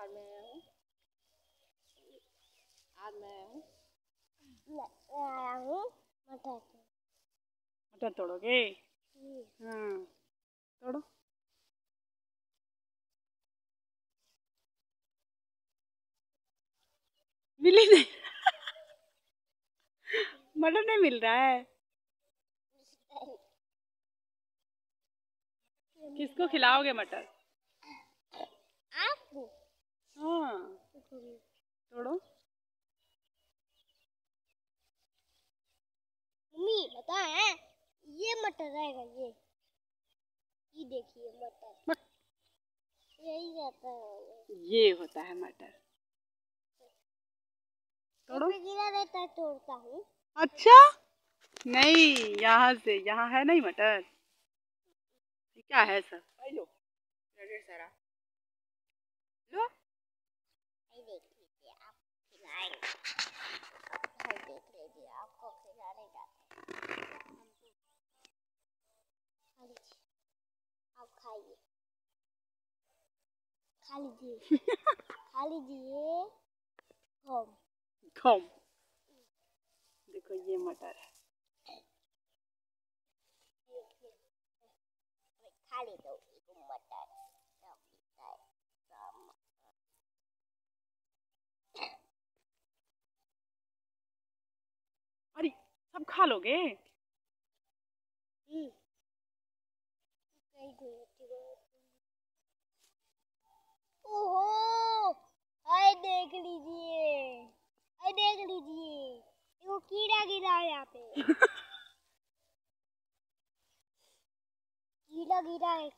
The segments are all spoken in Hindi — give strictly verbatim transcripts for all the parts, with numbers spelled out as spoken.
आज मैं आया हूँ आज मैं आया हूँ आया हूँ मटर मटर तोड़ोगे? हाँ तोड़ो। मिली नहीं। मटर नहीं मिल रहा है। किसको खिलाओगे मटर? आपको। हाँ तोड़ो। मम्मी पता है ये मटर रहेगा ये ये देखिए मटर यही रहता है। ये होता है मटर। तोड़ो। गिरा रहता है तोड़ता हूँ। अच्छा नहीं यहाँ से यहाँ है नहीं मटर। क्या है सब? लो सारा लो। देख लीजिए आप खिलाएंगे देख लीजिए आपको खिलाने जाते आप खाइए खा लीजिए खा लीजिए कम कम। देखो ये मटर है। खा ले दो मटर अरे सब खा लोगे? ओहो हाय देख लीजिए हाय देख लीजिए वो कीड़ा गिरा है यहाँ पे कीड़ा गिरा है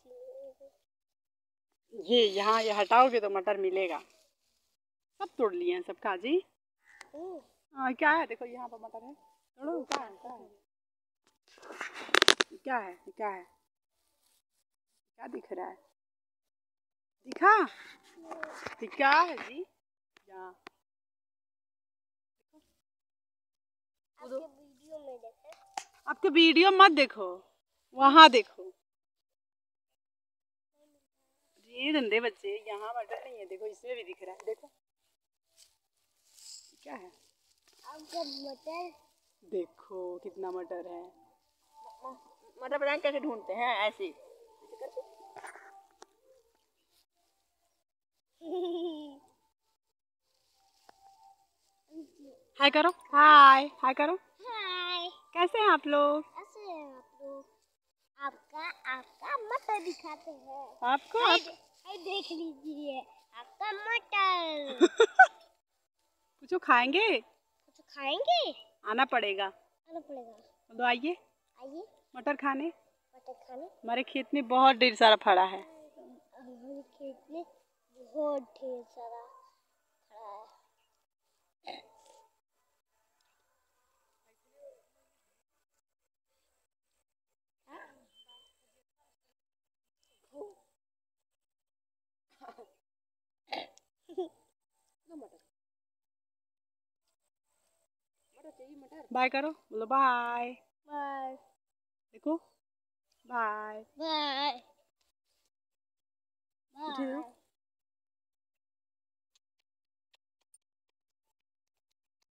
ये यहाँ ये हटाओगे तो मटर मिलेगा। सब तोड़ लिए हैं सब काजी। हाँ क्या है देखो यहाँ पर मटर है। तोड़ो। क्या है क्या है क्या है क्या है क्या दिख रहा है? दिखा क्या है जी? यहाँ आपके वीडियो में देखे आपके वीडियो मत देखो वहाँ देखो। ये गंदे बच्चे यहाँ मटर नहीं है देखो इसमें भी दिख रहा है देखो क्या है। आपका मटर देखो कितना मटर है। मटर पता कैसे ढूंढते हैं ऐसे। हाय करो हाय हाय करो। हाय कैसे हैं आप लोग? कैसे हैं आप लोग? आपका आपका मटर दिखाते हैं आपको हाय आप... दे, हाय देख लीजिए आपका मटर कुछ खाएंगे? कुछ खाएंगे? आना पड़ेगा। आना पड़ेगा तो आइए आइए मटर खाने। मटर खाने हमारे खेत में बहुत ढेर सारा फड़ा है। हमारे खेत में बहुत ढेर सारा खड़ा है। बाय करो बोलो बाय। बाय देखो बाय बाय बाय